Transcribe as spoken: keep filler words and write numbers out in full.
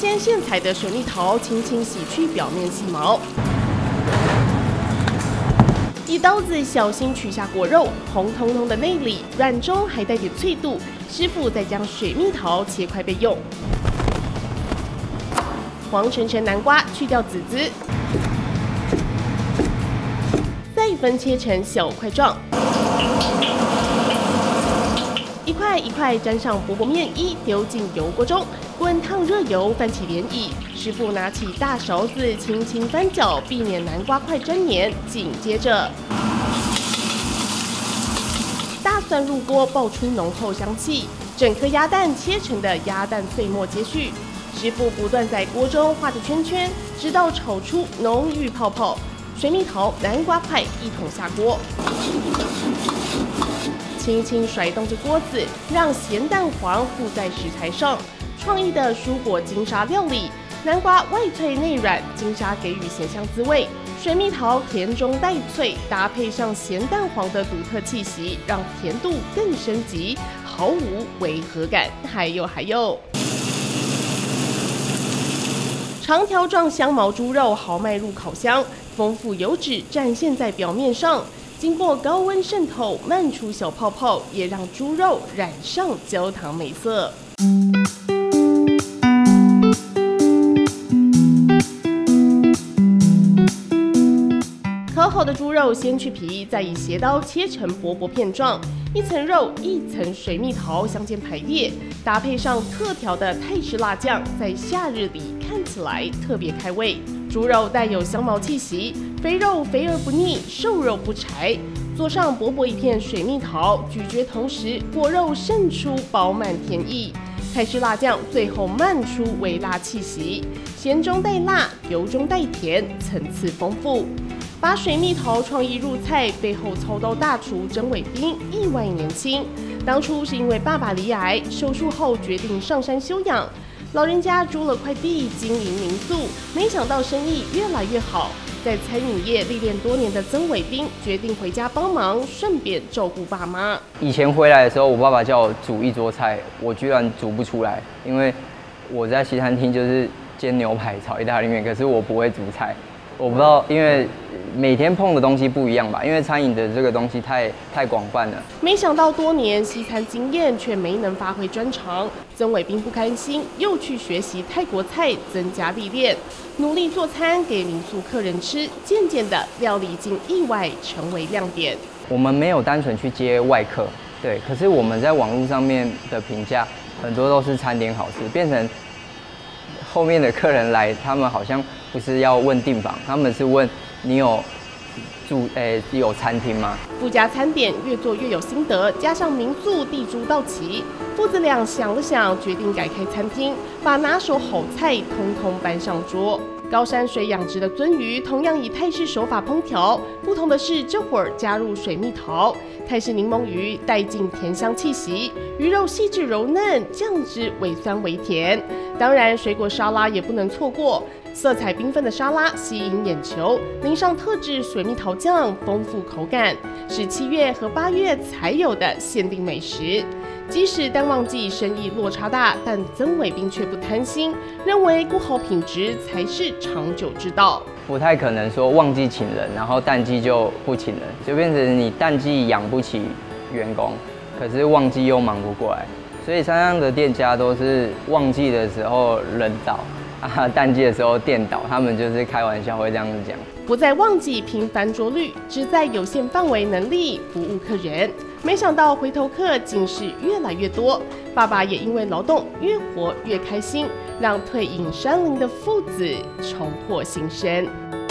鲜现采的水蜜桃，轻轻洗去表面细毛，以刀子小心取下果肉，红彤彤的内里，软中还带点脆度。师傅再将水蜜桃切块备用。黄澄澄南瓜去掉籽子，再分切成小块状。 一块一块沾上薄薄面衣，丢进油锅中，滚烫热油泛起涟漪。师傅拿起大勺子，轻轻翻搅，避免南瓜块粘黏。紧接着，大蒜入锅，爆出浓厚香气。整颗鸭蛋切成的鸭蛋碎末接续。师傅不断在锅中画着圈圈，直到炒出浓郁泡泡。水蜜桃、南瓜块一同下锅。 轻轻甩动着锅子，让咸蛋黄附在食材上。创意的蔬果金沙料理，南瓜外脆内软，金沙给予咸香滋味；水蜜桃甜中带脆，搭配上咸蛋黄的独特气息，让甜度更升级，毫无违和感。还有还有，长条状香茅猪肉豪迈入烤箱，丰富油脂展现在表面上。 经过高温渗透，漫出小泡泡，也让猪肉染上焦糖美色。烤好的猪肉先去皮，再以斜刀切成薄薄片状，一层肉一层水蜜桃相间排列，搭配上特调的泰式辣酱，在夏日里看起来特别开胃。 猪肉带有香茅气息，肥肉肥而不腻，瘦肉不柴。做上薄薄一片水蜜桃，咀嚼同时，果肉渗出饱满甜意。泰式辣酱最后漫出微辣气息，咸中带辣，油中带甜，层次丰富。把水蜜桃创意入菜，背后操刀大厨曾伟斌意外年轻。当初是因为爸爸罹癌，手术后决定上山休养。 老人家租了块地经营民宿，没想到生意越来越好。在餐饮业历练多年的曾伟斌决定回家帮忙，顺便照顾爸妈。 以前回来的时候，我爸爸叫我煮一桌菜，我居然煮不出来，因为我在西餐厅就是煎牛排、炒意大利面，可是我不会煮菜。我不知道，因为每天碰的东西不一样吧，因为餐饮的这个东西太太广泛了。 没想到多年西餐经验却没能发挥专长，曾伟斌不甘心，又去学习泰国菜，增加历练，努力做餐给民宿客人吃。渐渐的，料理竟意外成为亮点。 我们没有单纯去接外客，对，可是我们在网络上面的评价很多都是餐点好吃，变成后面的客人来，他们好像不是要问订房，他们是问你有住诶、欸、有餐厅吗？ 附加餐点越做越有心得，加上民宿地租到齐，父子俩想了想，决定改开餐厅，把拿手好菜通通搬上桌。高山水养殖的鳟鱼同样以泰式手法烹调，不同的是这会儿加入水蜜桃，泰式柠檬鱼带进甜香气息，鱼肉细致柔嫩，酱汁微酸微甜。当然，水果沙拉也不能错过。 色彩缤纷的沙拉吸引眼球，淋上特制水蜜桃酱，丰富口感，是七月和八月才有的限定美食。即使淡旺季生意落差大，但曾伟斌却不贪心，认为顾好品质才是长久之道。 不太可能说旺季请人，然后淡季就不请人，就变成你淡季养不起员工，可是旺季又忙不过来。所以三样的店家都是旺季的时候人少。 啊，淡季的时候电倒，他们就是开玩笑会这样子讲。 不在旺季拼翻桌率，只在有限范围能力服务客人。没想到回头客竟是越来越多，爸爸也因为劳动越活越开心，让退隐山林的父子重获新生。